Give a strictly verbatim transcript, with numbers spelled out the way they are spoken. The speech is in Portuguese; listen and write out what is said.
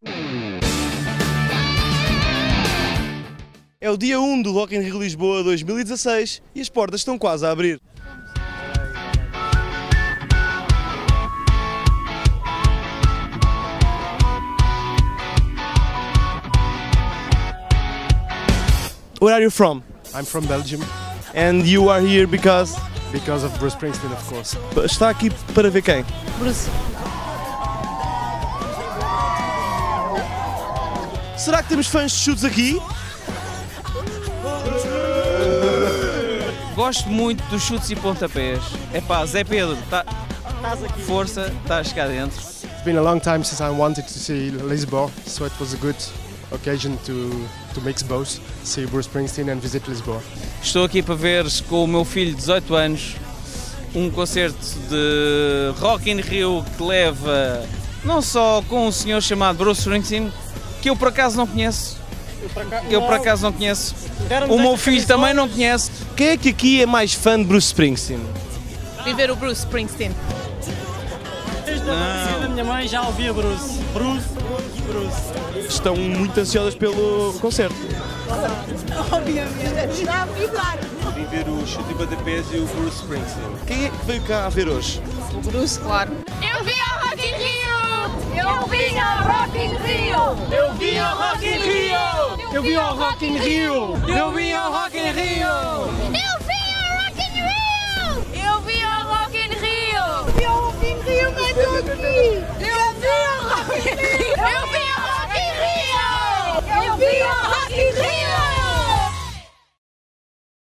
É o dia um do Rock in Rio Lisboa dois mil e dezasseis e as portas estão quase a abrir. Where are you from? I'm from Belgium. And you are here because? Because of Bruce Springsteen, of course. Está aqui para ver quem? Bruce. Será que temos fãs de chutes aqui? Gosto muito dos chutes e pontapés. É pá, Zé Pedro, tá... força, está a chegar dentro. It's been a long time since I wanted to see Lisboa, so it was a good occasion to, to mix both, see Bruce Springsteen and visit Lisboa. Estou aqui para ver com o meu filho de dezoito anos um concerto de Rock in Rio que leva não só com um senhor chamado Bruce Springsteen, que eu por acaso não conheço. Eu por acaso não conheço. O meu filho também não conhece. Quem é que aqui é mais fã de Bruce Springsteen? Viver o Bruce Springsteen. Desde a nascida da minha mãe já ouvia Bruce. Bruce, Bruce, Bruce. Estão muito ansiosos pelo concerto. Obviamente, está a vibrar. Vim ver o Chute e Pontapés e o Bruce Springsteen. Quem é que veio cá a ver hoje? O Bruce, claro. Eu vi ao Rock in Rio! Eu vi ao Rock in Rio! Eu vi ao Rock in Rio! Eu vi ao Rock in Rio! Eu vi ao Rock in Rio! Eu